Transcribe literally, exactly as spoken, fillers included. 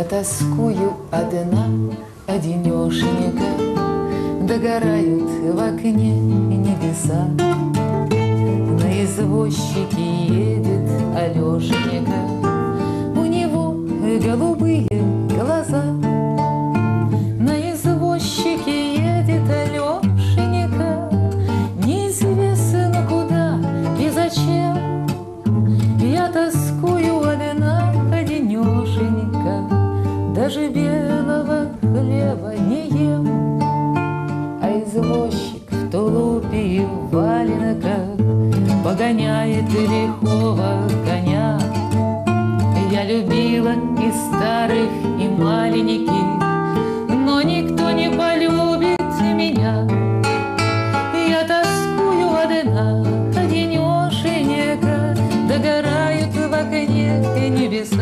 тоскую одна, одинешенька, догорают в окне небеса. На извозчике едет Алешенька, у него голубые глаза. На извозчике едет Алешенька, неизвестно куда и зачем. Я тоскую одна, одинешенька, даже белого хлеба не ем. А извозчик в тулупе и в валенках погоняет лихого коня. Я любила и старых, и маленьких, но никто не полюбит меня. Я тоскую одна, одинешенька, догорают в окне небеса.